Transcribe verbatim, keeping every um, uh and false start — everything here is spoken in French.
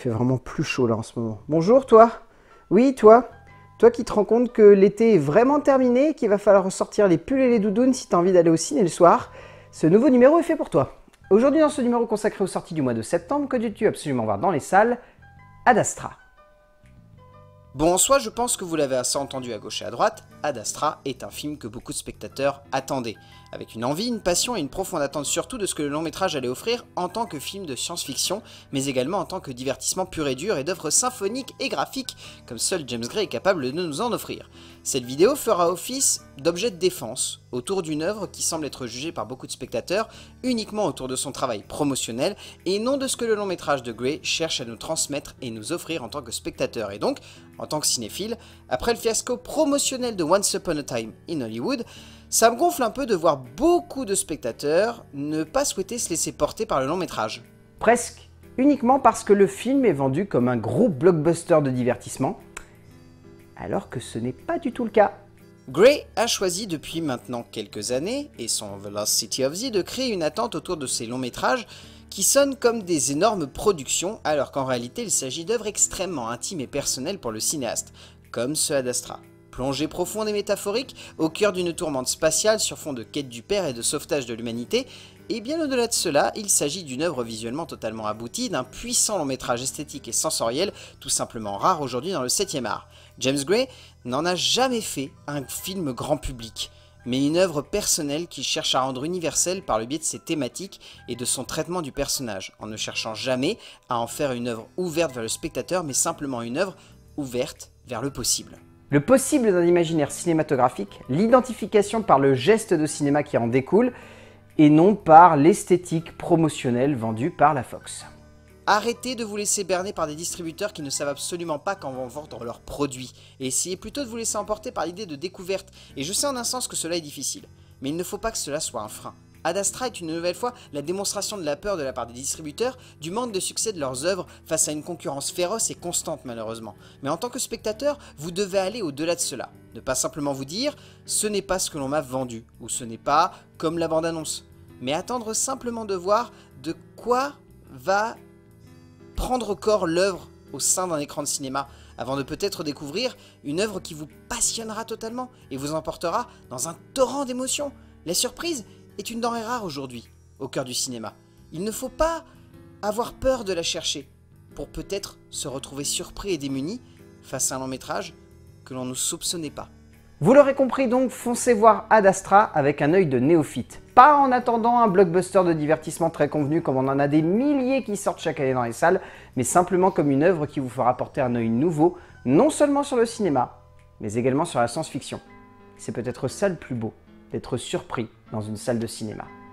fait vraiment plus chaud là en ce moment. Bonjour toi. Oui toi. Toi qui te rends compte que l'été est vraiment terminé et qu'il va falloir ressortir les pulls et les doudounes si tu as envie d'aller au ciné le soir, ce nouveau numéro est fait pour toi. Aujourd'hui dans ce numéro consacré aux sorties du mois de septembre, que dois-tu absolument voir dans les salles? Ad Astra. Bon, en soi, je pense que vous l'avez assez entendu à gauche et à droite, Ad Astra est un film que beaucoup de spectateurs attendaient, avec une envie, une passion et une profonde attente surtout de ce que le long métrage allait offrir en tant que film de science-fiction, mais également en tant que divertissement pur et dur et d'œuvres symphoniques et graphiques, comme seul James Gray est capable de nous en offrir. Cette vidéo fera office d'objet de défense autour d'une œuvre qui semble être jugée par beaucoup de spectateurs uniquement autour de son travail promotionnel et non de ce que le long métrage de Gray cherche à nous transmettre et nous offrir en tant que spectateurs. Et donc, en tant que cinéphile, après le fiasco promotionnel de Once Upon a Time in Hollywood, ça me gonfle un peu de voir beaucoup de spectateurs ne pas souhaiter se laisser porter par le long métrage. Presque, uniquement parce que le film est vendu comme un gros blockbuster de divertissement, alors que ce n'est pas du tout le cas. Gray a choisi depuis maintenant quelques années, et son The Lost City of Z, de créer une attente autour de ses longs métrages qui sonnent comme des énormes productions, alors qu'en réalité il s'agit d'œuvres extrêmement intimes et personnelles pour le cinéaste, comme ce Ad Astra. Plongée profonde et métaphorique, au cœur d'une tourmente spatiale sur fond de quête du père et de sauvetage de l'humanité, et bien au-delà de cela, il s'agit d'une œuvre visuellement totalement aboutie, d'un puissant long métrage esthétique et sensoriel, tout simplement rare aujourd'hui dans le septième art. James Gray n'en a jamais fait un film grand public, mais une œuvre personnelle qui cherche à rendre universelle par le biais de ses thématiques et de son traitement du personnage, en ne cherchant jamais à en faire une œuvre ouverte vers le spectateur, mais simplement une œuvre ouverte vers le possible. Le possible d'un imaginaire cinématographique, l'identification par le geste de cinéma qui en découle, et non par l'esthétique promotionnelle vendue par la Fox. Arrêtez de vous laisser berner par des distributeurs qui ne savent absolument pas quand vont vendre leurs produits, et essayez plutôt de vous laisser emporter par l'idée de découverte, et je sais en un sens que cela est difficile, mais il ne faut pas que cela soit un frein. Ad Astra est une nouvelle fois la démonstration de la peur de la part des distributeurs, du manque de succès de leurs œuvres face à une concurrence féroce et constante malheureusement. Mais en tant que spectateur, vous devez aller au-delà de cela. Ne pas simplement vous dire « ce n'est pas ce que l'on m'a vendu » ou « ce n'est pas comme la bande-annonce », mais attendre simplement de voir de quoi va prendre corps l'œuvre au sein d'un écran de cinéma, avant de peut-être découvrir une œuvre qui vous passionnera totalement et vous emportera dans un torrent d'émotions. La surprise est une denrée rare aujourd'hui, au cœur du cinéma. Il ne faut pas avoir peur de la chercher, pour peut-être se retrouver surpris et démuni face à un long métrage que l'on ne soupçonnait pas. Vous l'aurez compris donc, foncez voir Ad Astra avec un œil de néophyte. Pas en attendant un blockbuster de divertissement très convenu comme on en a des milliers qui sortent chaque année dans les salles, mais simplement comme une œuvre qui vous fera porter un œil nouveau, non seulement sur le cinéma, mais également sur la science-fiction. C'est peut-être ça le plus beau, d'être surpris dans une salle de cinéma.